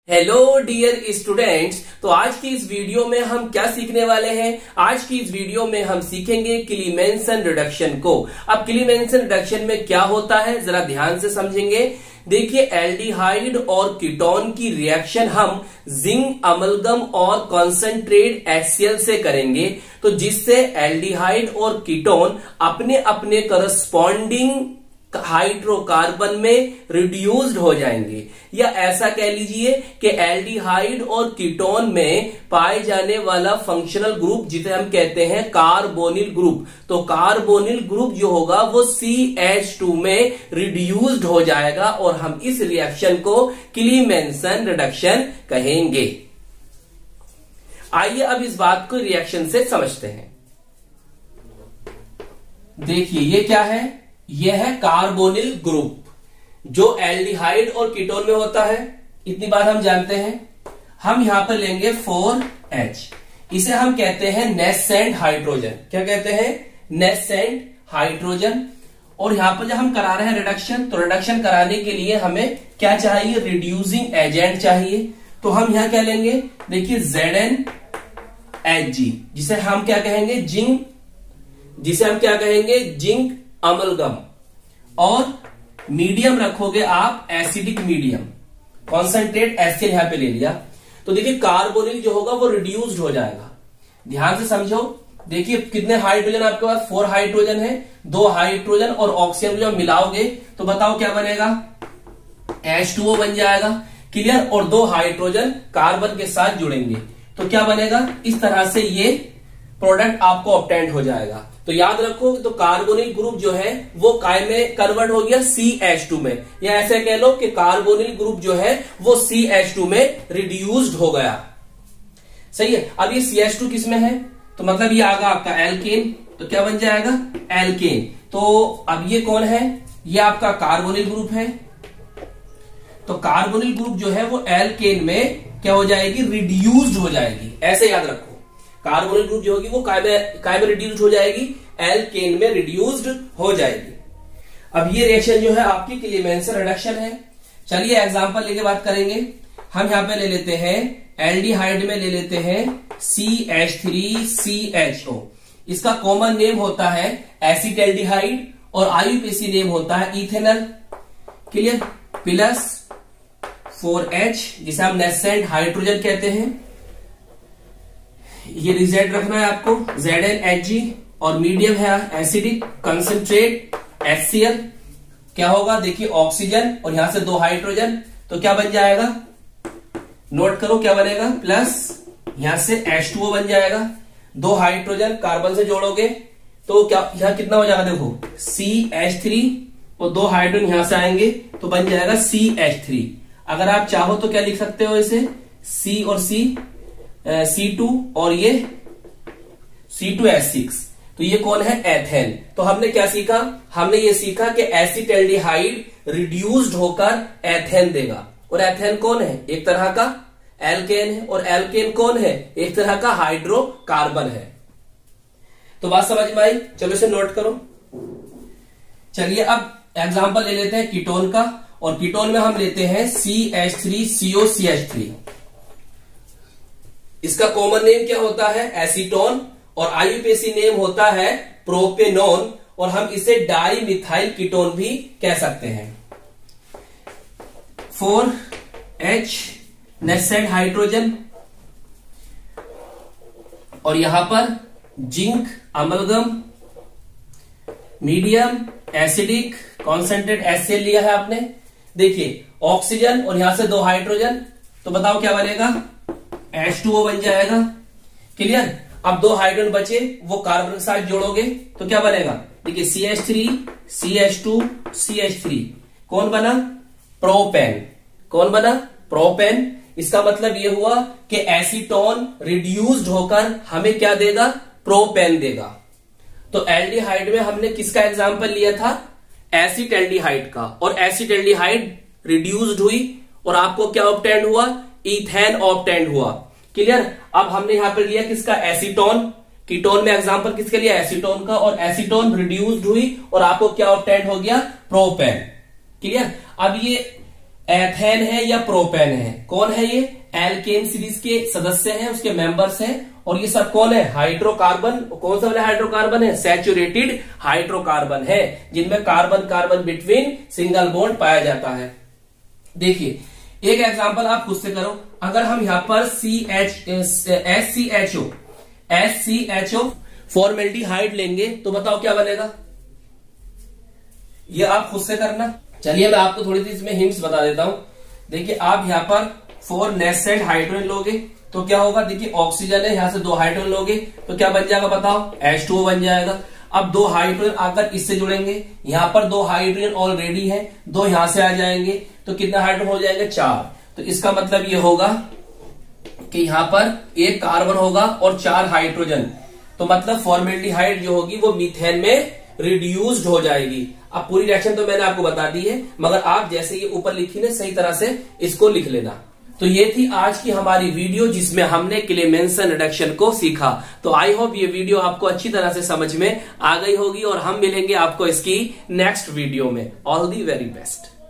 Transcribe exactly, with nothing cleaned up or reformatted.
Hello dear students. तो आज की इस वीडियो में हम क्या सीखने वाले हैं? आज की इस वीडियो में हम सीखेंगे क्लीमेंसन रिडक्शन को। अब क्लीमेंसन रिडक्शन में क्या होता है जरा ध्यान से समझेंगे। देखिए, एल्डिहाइड और कीटोन की रिएक्शन हम जिंक अमलगम और कॉन्सेंट्रेट एचसीएल से करेंगे, तो जिससे एल्डिहाइड और कीटोन अपने अपने करस्पॉन्डिंग हाइड्रोकार्बन में रिड्यूस्ड हो जाएंगे, या ऐसा कह लीजिए कि एल्डिहाइड और कीटोन में पाए जाने वाला फंक्शनल ग्रुप जिसे हम कहते हैं कार्बोनिल ग्रुप, तो कार्बोनिल ग्रुप जो होगा वो सी एच टू में रिड्यूस्ड हो जाएगा और हम इस रिएक्शन को क्लीमेंसन रिडक्शन कहेंगे। आइए अब इस बात को रिएक्शन से समझते हैं। देखिए, ये क्या है? यह है कार्बोनिल ग्रुप जो एल्डिहाइड और कीटोन में होता है। इतनी बात हम जानते हैं। हम यहां पर लेंगे फोर एच, इसे हम कहते हैं नेसेंट हाइड्रोजन। क्या कहते हैं? Nascent hydrogen. और यहां पर जब हम करा रहे हैं रिडक्शन, तो रिडक्शन कराने के लिए हमें क्या चाहिए? रिड्यूसिंग एजेंट चाहिए। तो हम यहां क्या लेंगे? देखिए, जेड एन एच जी, जिसे हम क्या कहेंगे? जिंक, जिसे हम क्या कहेंगे? Zinc amalgam. और मीडियम रखोगे आप एसिडिक मीडियम, कॉन्सेंट्रेट एचसीएल यहां पे ले लिया। तो देखिए, कार्बोनिल जो होगा वो रिड्यूस्ड हो जाएगा। ध्यान से समझो। देखिए, कितने हाइड्रोजन आपके पास? फोर हाइड्रोजन है। दो हाइड्रोजन और ऑक्सीजन जब मिलाओगे तो बताओ क्या बनेगा? एच टू ओ बन जाएगा। क्लियर? और दो हाइड्रोजन कार्बन के साथ जुड़ेंगे तो क्या बनेगा? इस तरह से ये प्रोडक्ट आपको ऑब्टेंड हो जाएगा। तो याद रखो, तो कार्बोनिल ग्रुप जो है वो काय में कन्वर्ट हो गया? सी एच टू में, या ऐसे कह लो कि कार्बोनिल ग्रुप जो है वो सी एच टू में रिड्यूस्ड हो गया। सही है। अब ये सी एच टू किस में है? तो मतलब ये आगा आपका एल्केन, तो क्या बन जाएगा? एल्केन। तो अब ये कौन है? ये आपका कार्बोनिल ग्रुप है। तो कार्बोनिल ग्रुप जो है वो एल्केन में क्या हो जाएगी? रिड्यूस्ड हो जाएगी। ऐसे याद रखो, कार्बोनिल ग्रुप जो होगी वो काय में काय में रिड्यूस्ड हो जाएगी? एल्केन में रिड्यूस्ड हो जाएगी। अब ये रिएक्शन जो है आपकी क्लीमेंसन रिडक्शन है। चलिए एग्जांपल लेके बात करेंगे। हम यहां पे ले लेते हैं एल्डिहाइड में ले लेते हैं C H three C H O. इसका कॉमन नेम होता है एसिटल्डिहाइड और आईयूपीएसी नेम होता है ethanol. Clear? Plus four H, जिसे हम नेसेंट हाइड्रोजन कहते हैं। ये रिजेड रखना है आपको, जेड एन एच जी। और मीडियम है एसिडिक कंसंट्रेट एचसीएल। क्या होगा? देखिए, ऑक्सीजन और यहां से दो हाइड्रोजन, तो क्या बन जाएगा? नोट करो क्या बनेगा? प्लस यहां से एच टू ओ बन जाएगा। दो हाइड्रोजन कार्बन से जोड़ोगे तो क्या यहां कितना हो जाएगा? देखो, सी एच थ्री और दो हाइड्रोजन यहां से आएंगे तो बन जाएगा सी एच थ्री। अगर आप चाहो तो क्या लिख सकते हो इसे? सी और सी सी टू और ये सी टू एच सिक्स। तो ये कौन है? एथेन। तो हमने क्या सीखा? हमने ये सीखा कि एसिटल्डिहाइड रिड्यूस्ड होकर एथेन देगा। और एथेन कौन है? एक तरह का एल्केन है। और एल्केन कौन है? एक तरह का हाइड्रोकार्बन है। तो बात समझ में आई? चलो इसे नोट करो। चलिए अब एग्जांपल ले लेते हैं कीटोन का। और कीटोन में हम लेते हैं C H three C O C H three. इसका कॉमन नेम क्या होता है? एसीटोन। और आईयूपीएसी नेम होता है प्रोपेनोन। और हम इसे डाई मिथाइल कीटोन भी कह सकते हैं। फोर एच नेसेंट हाइड्रोजन और यहां पर zinc amalgam, medium acidic concentrate HCl लिया है आपने। देखिए, ऑक्सीजन और यहां से दो हाइड्रोजन, तो बताओ क्या बनेगा? एच टू ओ बन जाएगा। क्लियर? अब दो हाइड्रोजन बचे, वो कार्बन के साथ जोड़ोगे तो क्या बनेगा? देखिए, C H three C H two C H three. कौन बना? प्रोपेन। कौन बना? प्रोपेन। इसका मतलब ये हुआ कि एसीटोन रिड्यूस्ड होकर हमें क्या देगा? प्रोपेन देगा। तो एल्डिहाइड में हमने किसका एग्जांपल लिया था? एसिटल्डिहाइड का। और एसिटल्डिहाइड रिड्यूस्ड हुई और आपको क्या ऑब्टेंड हुआ? इथेन ऑब्टेंड हुआ। क्लियर? अब हमने यहां पर लिया किसका? एसीटोन। कीटोन में एग्जांपल किसके लिए? एसीटोन का। और एसीटोन रिड्यूस्ड हुई और आपको क्या ऑब्टेंड हो गया? प्रोपेन। क्लियर? अब ये एथेन है या प्रोपेन है। कौन है ये? एल्केन सीरीज के सदस्य हैं, उसके मेंबर्स हैं। और ये सब कौन है? हाइड्रोकार्बन। कौन सा वाला हाइड्रोकार्बन है? सैचुरेटेड हाइड्रोकार्बन है, जिनमें carbon carbon between single bond पाया जाता है। देखिए एक एग्जांपल आप खुद से करो। अगर हम यहां पर C H S C H O S C H O formaldehyde लेंगे तो बताओ क्या बनेगा? ये आप खुद से करना। चलिए मैं आपको थोड़ी सी इसमें हिंट्स बता देता हूं। देखिए आप यहां पर फोर नेसेंट हाइड्रोजन लोगे तो क्या होगा? देखिए ऑक्सीजन है, यहां से दो हाइड्रोजन लोगे तो क्या बन जाएगा बताओ? एच टू ओ बन जाएगा। अब दो हाइड्रोजन आकर इससे जुड़ेंगे, यहां पर दो हाइड्रोजन ऑलरेडी है, दो यहां से आ जाएंगे तो कितना हाइड्रोजन हो जाएंगे? चार। तो इसका मतलब ये होगा कि यहां पर एक कार्बन होगा और चार हाइड्रोजन, तो मतलब फॉर्मेल्डिहाइड जो होगी वो मीथेन में रिड्यूस्ड हो जाएगी। अब पूरी रिएक्शन तो मैंने आपको बता दी है, मगर आप जैसे ये ऊपर लिखी ना सही तरह से इसको लिख लेना। तो ये थी आज की हमारी वीडियो जिसमें हमने क्लेमेंसन रिडक्शन को सीखा। तो आई होप ये वीडियो आपको अच्छी तरह से समझ में आ गई होगी और हम मिलेंगे आपको इसकी नेक्स्ट वीडियो में। All the very best.